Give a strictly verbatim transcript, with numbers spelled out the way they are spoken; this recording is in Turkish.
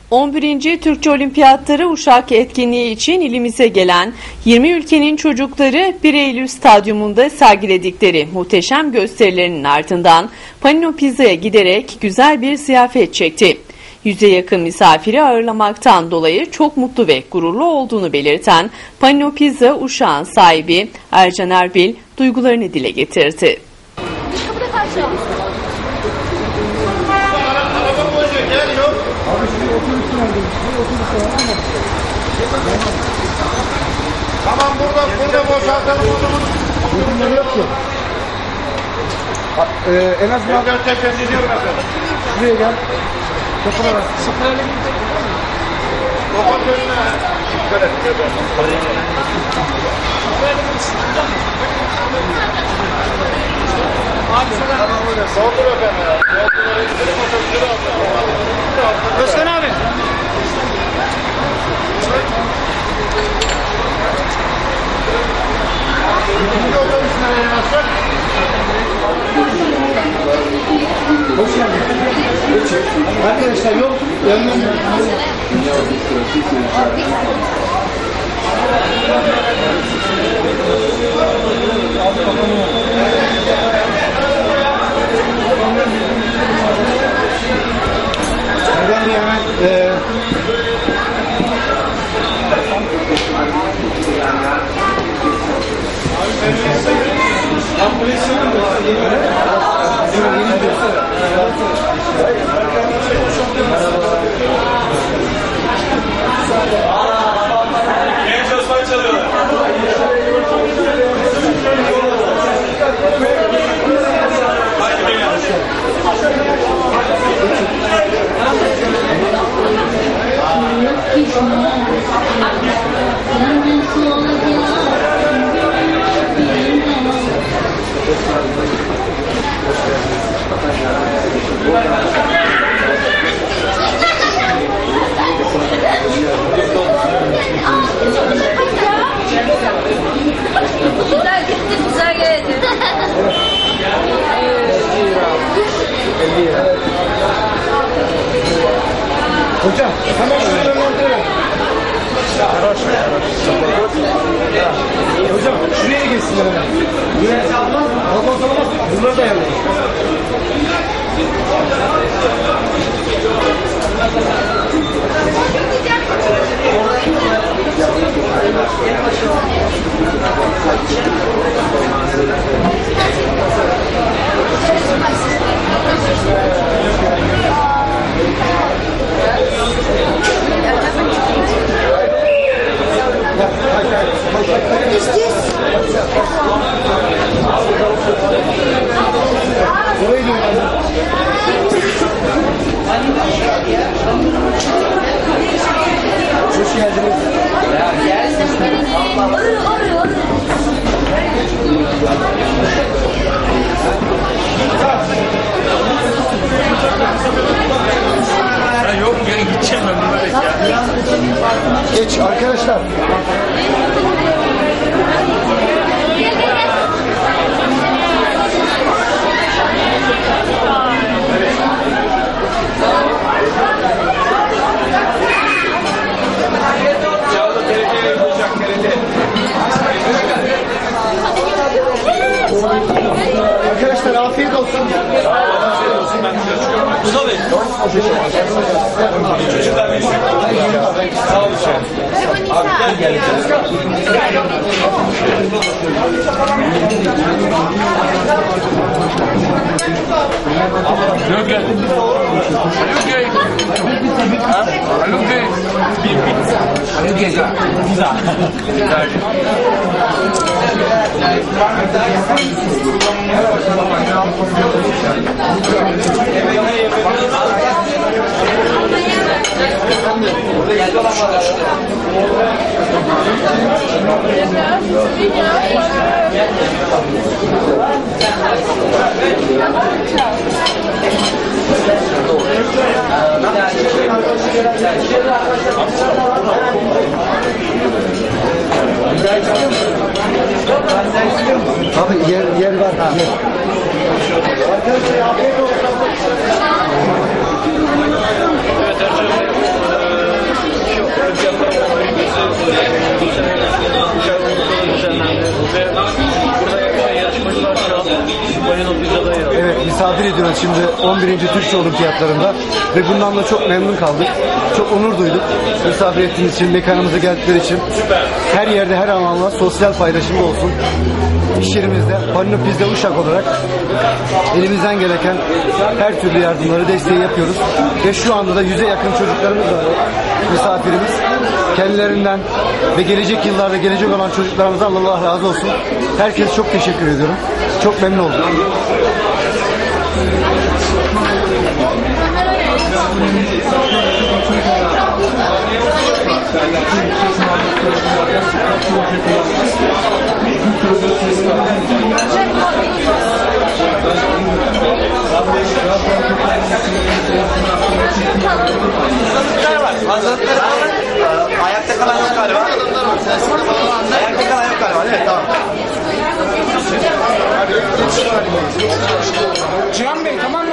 on birinci Türkçe Olimpiyatları Uşak etkinliği için ilimize gelen yirmi ülkenin çocukları bir Eylül Stadyumunda sergiledikleri muhteşem gösterilerinin ardından Panino Pizza'ya giderek güzel bir ziyafet çekti. Yüze yakın misafiri ağırlamaktan dolayı çok mutlu ve gururlu olduğunu belirten Panino Pizza Uşak'ın sahibi Ercan Erbil duygularını dile getirdi. Tamam, burada burada boşaltalım oturun. Bunları yok ki. Ee, en azından ben tekrar ediyorum efendim. Şuraya gel. Kapılar var. Sıkılarla gidelim. Kapat önüne. Dikkat et. Tamam öyle. Soldur efendim ya. Özkan abi. Hoş geldin. Arkadaşlar yok. Yanından Neden hemen eee Genç Osman çalıyorlar. Güzel gitti, güzel geldi. hocam hemen şuradan ortaya. Hocam şuraya geçsinler hemen. Buraya almaz mı? Almaz alamaz. Bunları da yerler. Orayı da hoş geldiniz. Ya yok ya, gideceğim ben böyle ya. Geç arkadaşlar. Arkadaşlar afiyet olsun. Afiyet olsun, ben dışarı çıkıyorum. Musa Bey. Çocuklar bir sağ olun. Abi gel gel. Yok gel. Haluk Ha? Haluk Bir pizza. Haluk Pizza. Pizza. Abi yer, yer var. Ha. Arkadaşlar afiyet olsun. şimdi on birinci Türkçe Olimpiyatlarında ve bundan da çok memnun kaldık. Çok onur duyduk. Misafir ettiğiniz için, mekanımıza geldikleri için. Her yerde her anlamda sosyal paylaşımda olsun. İş yerimizde Panino Pizza Uşak olarak elimizden gereken her türlü yardımları, desteği yapıyoruz. Ve şu anda da yüze yakın çocuklarımız var. Misafirimiz. Kendilerinden ve gelecek yıllarda gelecek olan çocuklarımızdan Allah razı olsun. Herkese çok teşekkür ediyorum. Çok memnun oldum. Hazırlıkları alın. Ayakta kalan yok galiba. Ayakta kalan yok galiba. Evet, tamam. Cihan Bey tamam.